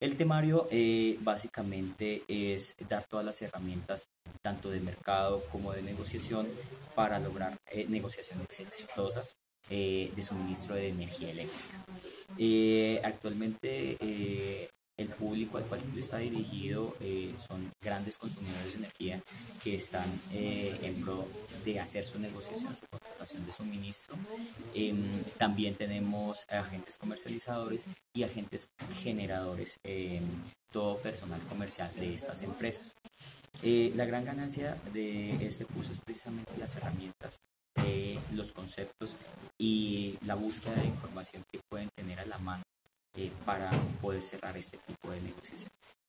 El temario básicamente es dar todas las herramientas, tanto de mercado como de negociación, para lograr negociaciones exitosas de suministro de energía eléctrica. Actualmente el público al cual está dirigido son grandes consumidores de energía que están en pro de hacer su negociación, su contratación de suministro. También tenemos agentes comercializadores y agentes generadores, todo personal comercial de estas empresas. La gran ganancia de este curso es precisamente las herramientas, los conceptos y la búsqueda de información que pueden tener a la mano para poder cerrar este tipo de negociaciones.